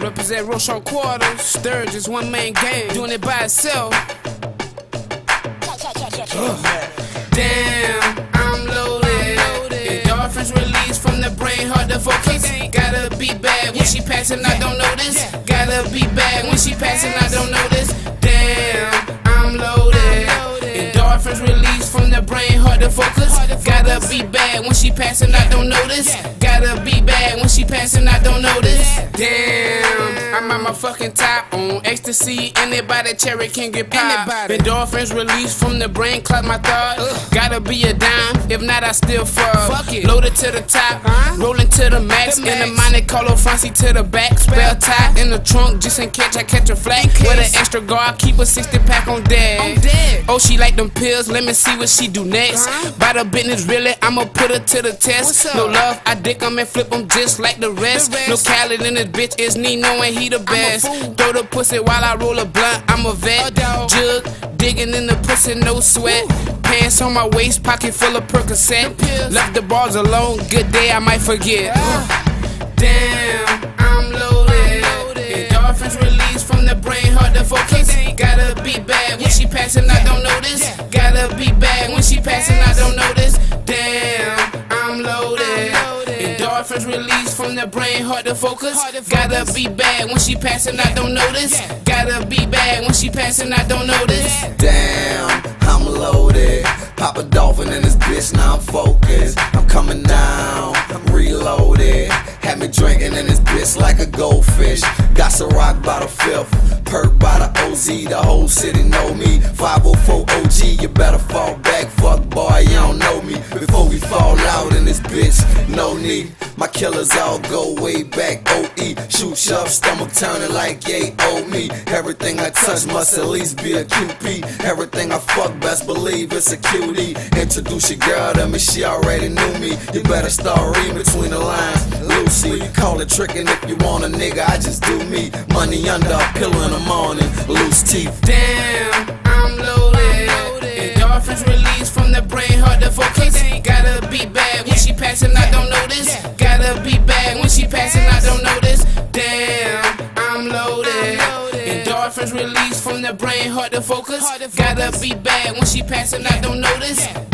Represent Rochon Quarter, Sturge is one man gang, doing it by itself. Damn, I'm loaded. Endorphins released from the brain, hard to focus. Gotta be bad when she passing, I don't notice. Gotta be bad when she passing, I don't notice. Damn, I'm loaded. Endorphins released from the brain, hard to focus. Gotta be bad when she passing, I don't notice. Gotta be bad when she passing, I don't notice. Damn, I'm at my fucking top on ecstasy. Anybody cherry can get popped. Endorphins released from the brain, cloud my thought. Gotta be a dime, if not I still fuck. Loaded to the top, rolling to the max. In the Monte Carlo Fancy to the back. Spell tie in the trunk just in case I catch a flag. With an extra guard, keep a 60 pack on deck. Oh, she like them pills, let me see what she do next. By the business, really, I'ma put her to the test. No love, I dick 'em and flip 'em just like the rest. No Khaled in this bitch, it's Nino and he the best. Throw the pussy while I roll a blunt, I'm a vet. Jug, digging in the pussy, no sweat. Pants on my waist, pocket full of Percocet. Left the balls alone, good day I might forget. Damn, I'm loaded. Endorphins released from the brain, hard to focus. Gotta be bad when she passing, I don't notice. Gotta be bad when she passing, I don't notice. Damn, I'm loaded. Endorphins released from the brain, hard to focus. Gotta be bad when she passing, I don't notice. Gotta be bad when she passing, I don't notice. Damn, I'm loaded. Pop a dolphin in this bitch, now I'm focused. I'm coming down, I'm reloaded. Had me drinking in this bitch like a goldfish. Got some rock by the fifth, perk by the OZ. The whole city know me. 504 OG, you better fall back. Fuck boy, you don't know me. Before we fall out in this bitch, no need. My killers all go way back. OE, shoot sharp, stomach turning like yay, owe me. Everything I touch must at least be a QP. Everything I fuck, best believe it's a cutie. Introduce your girl to me, she already knew me. You better start reading between the lines. Lucy, you call it trickin' if you want a nigga, I just do me. Money under a pillow in the morning, loose teeth. Damn, I'm loaded. Endorphins released from the brain, hard to focus. Gotta be bad when she passing, I don't notice. Gotta be bad when she passing, I don't notice. Damn, I'm loaded. Endorphins released from the brain, hard to focus. Gotta be bad when she passing, I don't notice.